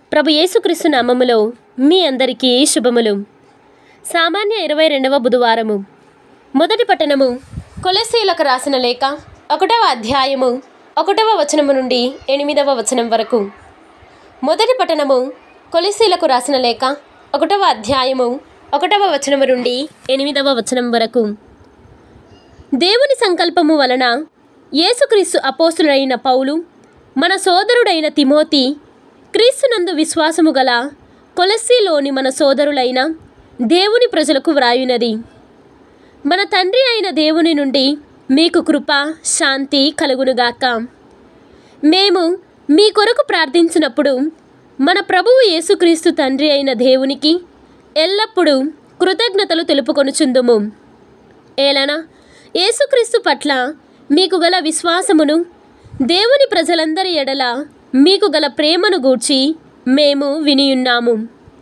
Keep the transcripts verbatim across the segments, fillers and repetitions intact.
ప్రభు యేసుక్రీస్తు నామములో మీ అందరికీ శుభములు. సామాన్య ఇరవై రెండవ బుధవారము. మొదటి పట్టణము కొలస్సీలకు రాసిన లేఖ ఒకటవ అధ్యాయము ఒకటవ వచనము నుండి ఎనిమిదవ వచనం వరకు. మొదటి పట్టణము కొలస్సీలకు రాసిన లేఖ ఒకటవ అధ్యాయము ఒకటవ వచనము నుండి ఎనిమిదవ వచనం వరకు. దేవుని సంకల్పము వలన యేసుక్రీస్తు అపోస్తులైన పౌలు, మన సోదరుడైన తిమోతి, క్రీస్తునందు విశ్వాసము గల కొలస్సీలోని మన సోదరులైన దేవుని ప్రజలకు వ్రాయునది. మన తండ్రి అయిన దేవుని నుండి మీకు కృప శాంతి కలుగునుగాక. మేము మీ కొరకు ప్రార్థించినప్పుడు మన ప్రభువు యేసుక్రీస్తు తండ్రి అయిన దేవునికి ఎల్లప్పుడూ కృతజ్ఞతలు తెలుపుకొనుచుందుము. ఏలన యేసుక్రీస్తు పట్ల మీకు గల విశ్వాసమును, దేవుని ప్రజలందరి ఎడల మీకు గల ప్రేమను గూర్చి మేము వినియున్నాము.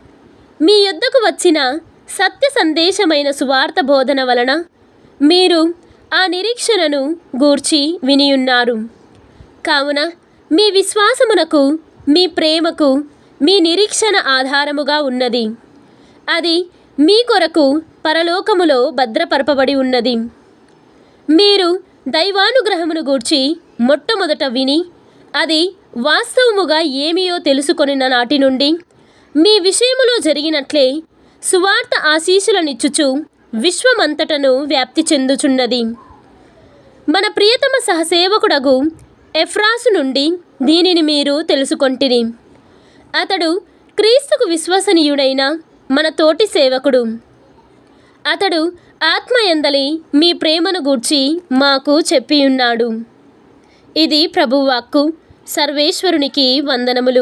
మీ యొద్దకు వచ్చిన సత్య సందేశమైన సువార్త బోధన వలన మీరు ఆ నిరీక్షణను గూర్చి వినియున్నారు. కావున మీ విశ్వాసమునకు, మీ ప్రేమకు మీ నిరీక్షణ ఆధారముగా ఉన్నది. అది మీ కొరకు పరలోకములో భద్రపరపబడి ఉన్నది. మీరు దైవానుగ్రహమును గూర్చి మొట్టమొదట విని అది వాస్తవముగా ఏమియో తెలుసుకొనిన నాటి నుండి మీ విషయములో జరిగినట్లే సువార్త ఆశీస్సులనిచ్చుచు విశ్వమంతటను వ్యాప్తి చెందుచున్నది. మన ప్రియతమ సహసేవకుడగు ఎఫ్రాసు నుండి దీనిని మీరు తెలుసుకొంటిరి. అతడు క్రీస్తుకు విశ్వసనీయుడైన మన తోటి సేవకుడు. అతడు ఆత్మయందలి మీ ప్రేమను గూర్చి మాకు చెప్పియున్నాడు. ఇది ప్రభువాక్కు. సర్వేశ్వరునికి వందనములు.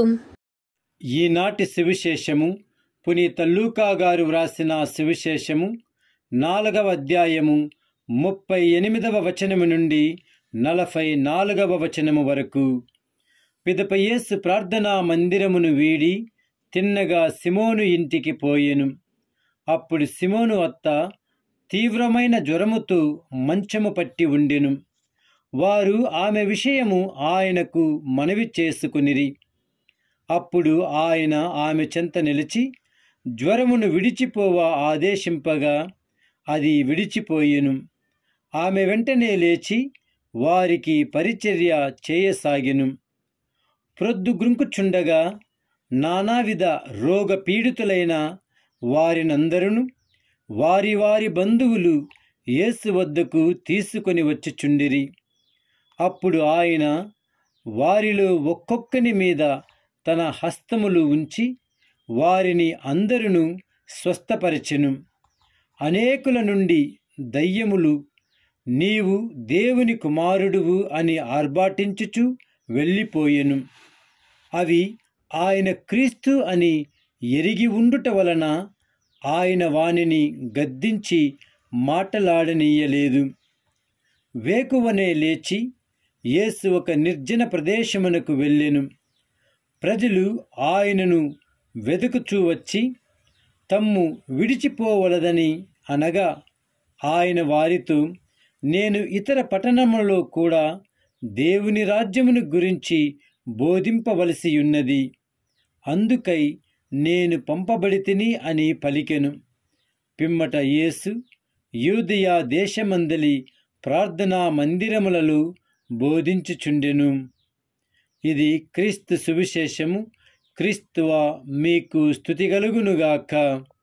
ఈనాటి సువిశేషము పునీత లూకా గారు వ్రాసిన సువిశేషము నాలుగవ అధ్యాయము ముప్పై ఎనిమిదవ వచనము నుండి నలభై నాలుగవ వచనము వరకు. పిదప యేసు ప్రార్థనా మందిరమును వీడి తిన్నగా సిమోను ఇంటికి పోయెను. అప్పుడు సిమోను అత్త తీవ్రమైన జ్వరముతో మంచము పట్టి ఉండెను. వారు ఆమె విషయము ఆయనకు మనవి చేసుకునిరి. అప్పుడు ఆయన ఆమె చెంత నిలిచి జ్వరమును విడిచిపోవా ఆదేశింపగా అది విడిచిపోయెను. ఆమె వెంటనే లేచి వారికి పరిచర్య చేయసాగెను. ప్రొద్దుగ్రుంకుచుండగా నానావిధ రోగ పీడితులైన వారినందరూ వారి వారి బంధువులు యేసు వద్దకు తీసుకొని వచ్చుచుండిరి. అప్పుడు ఆయన వారిలో ఒక్కొక్కని మీద తన హస్తములు ఉంచి వారిని అందరును స్వస్థపరచెను. అనేకుల నుండి దయ్యములు నీవు దేవుని కుమారుడువు అని ఆర్భాటించుచు వెళ్ళిపోయెను. అవి ఆయన క్రీస్తు అని ఎరిగి ఉండుట వలన ఆయన వానిని గద్దించి మాటలాడనీయలేదు. వేకువనే లేచి యేసు ఒక నిర్జన ప్రదేశమునకు వెళ్ళెను. ప్రజలు ఆయనను వెతుకుచూ వచ్చి తమ్ము విడిచిపోవలదని అనగా ఆయన వారితో, నేను ఇతర పట్టణములలో కూడా దేవుని రాజ్యమును గురించి బోధింపవలసి ఉన్నది. అందుకై నేను పంపబడితిని అని పలికెను. పిమ్మట యేసు యూదయ దేశమందలి ప్రార్థనా మందిరములలో బోధించుచుండెను. ఇది క్రీస్తు సువిశేషము. క్రీస్తువా మీకు స్తుతి కలుగునుగాక.